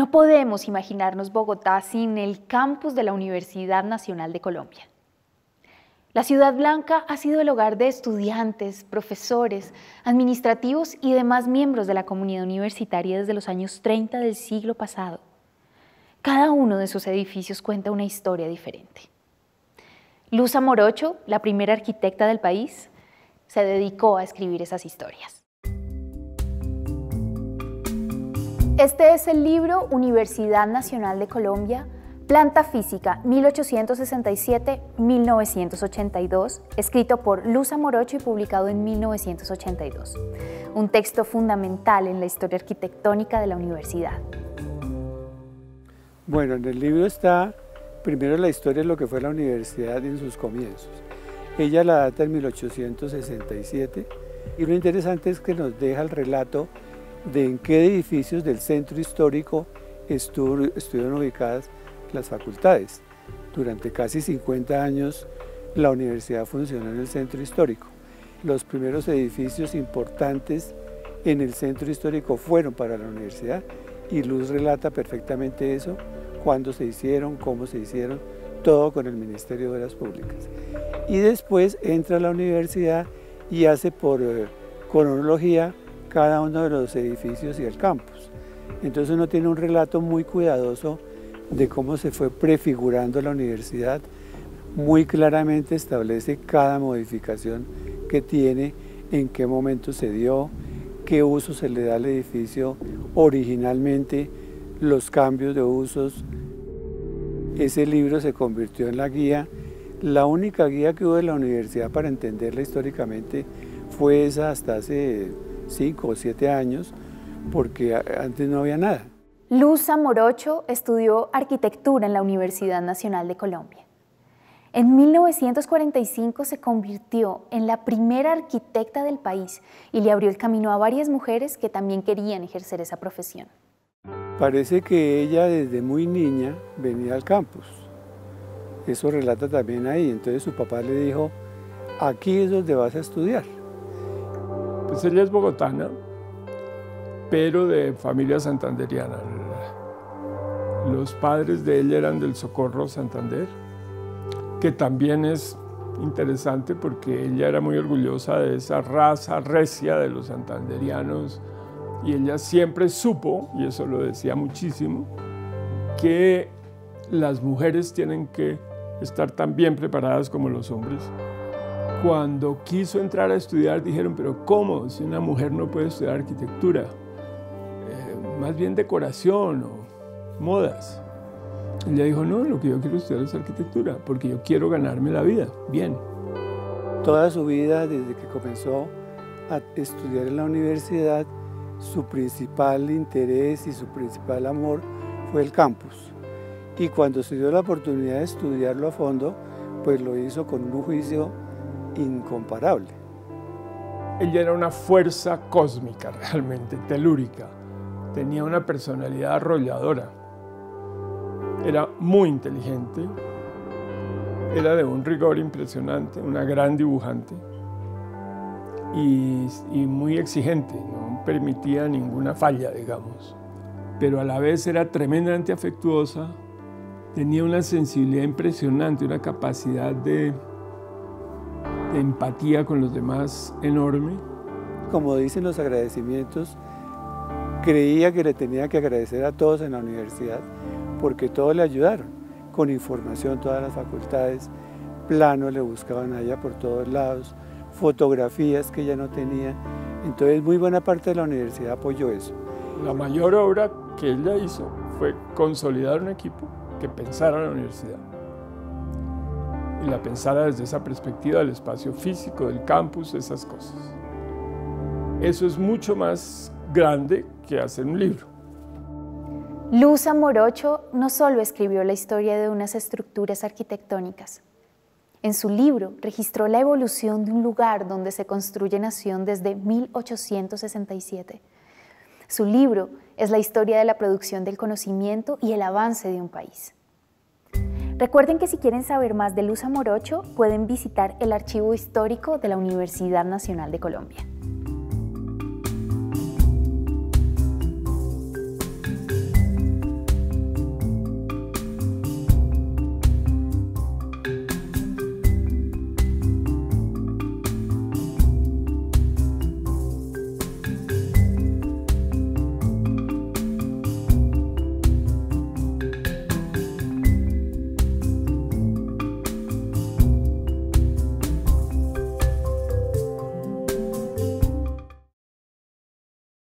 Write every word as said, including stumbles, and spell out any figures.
No podemos imaginarnos Bogotá sin el campus de la Universidad Nacional de Colombia. La Ciudad Blanca ha sido el hogar de estudiantes, profesores, administrativos y demás miembros de la comunidad universitaria desde los años treinta del siglo pasado. Cada uno de sus edificios cuenta una historia diferente. Luz Morocho, la primera arquitecta del país, se dedicó a escribir esas historias. Este es el libro Universidad Nacional de Colombia, Planta Física mil ochocientos sesenta y siete a mil novecientos ochenta y dos, escrito por Luz Morocho y publicado en mil novecientos ochenta y dos. Un texto fundamental en la historia arquitectónica de la universidad. Bueno, en el libro está primero la historia de lo que fue la universidad en sus comienzos. Ella la data en mil ochocientos sesenta y siete y lo interesante es que nos deja el relato de en qué edificios del centro histórico estuvo, estuvieron ubicadas las facultades. Durante casi cincuenta años la universidad funcionó en el centro histórico. Los primeros edificios importantes en el centro histórico fueron para la universidad y Luz relata perfectamente eso, cuándo se hicieron, cómo se hicieron, todo con el Ministerio de Obras Públicas. Y después entra a la universidad y hace por eh, cronología cada uno de los edificios y el campus. Entonces uno tiene un relato muy cuidadoso de cómo se fue prefigurando la universidad, muy claramente establece cada modificación que tiene, en qué momento se dio, qué uso se le da al edificio originalmente, los cambios de usos. Ese libro se convirtió en la guía, la única guía que hubo de la universidad para entenderla históricamente fue esa hasta hace cinco o siete años, porque antes no había nada. Luz Morocho estudió arquitectura en la Universidad Nacional de Colombia. En mil novecientos cuarenta y cinco se convirtió en la primera arquitecta del país y le abrió el camino a varias mujeres que también querían ejercer esa profesión. Parece que ella desde muy niña venía al campus. Eso relata también ahí. Entonces su papá le dijo, aquí es donde vas a estudiar. Pues ella es bogotana, pero de familia santanderiana. Los padres de ella eran del Socorro Santander, que también es interesante porque ella era muy orgullosa de esa raza recia de los santanderianos y ella siempre supo, y eso lo decía muchísimo, que las mujeres tienen que estar tan bien preparadas como los hombres. Cuando quiso entrar a estudiar dijeron, pero ¿cómo? Si una mujer no puede estudiar arquitectura, eh, más bien decoración o modas. Ella dijo, no, lo que yo quiero estudiar es arquitectura, porque yo quiero ganarme la vida, bien. Toda su vida, desde que comenzó a estudiar en la universidad, su principal interés y su principal amor fue el campus. Y cuando se dio la oportunidad de estudiarlo a fondo, pues lo hizo con un juicio incomparable. Ella era una fuerza cósmica realmente, telúrica. Tenía una personalidad arrolladora. Era muy inteligente, era de un rigor impresionante, una gran dibujante y, y muy exigente, no permitía ninguna falla, digamos. Pero a la vez era tremendamente afectuosa, tenía una sensibilidad impresionante, una capacidad de, de empatía con los demás enorme. Como dicen los agradecimientos, creía que le tenía que agradecer a todos en la universidad porque todos le ayudaron, con información todas las facultades, planos le buscaban allá por todos lados, fotografías que ella no tenía, entonces muy buena parte de la universidad apoyó eso. La mayor obra que ella hizo fue consolidar un equipo que pensara la universidad y la pensara desde esa perspectiva del espacio físico, del campus, esas cosas. Eso es mucho más grande que hacer un libro. Luz Morocho no solo escribió la historia de unas estructuras arquitectónicas. En su libro registró la evolución de un lugar donde se construye nación desde mil ochocientos sesenta y siete. Su libro es la historia de la producción del conocimiento y el avance de un país. Recuerden que si quieren saber más de Luz Morocho, pueden visitar el Archivo Histórico de la Universidad Nacional de Colombia.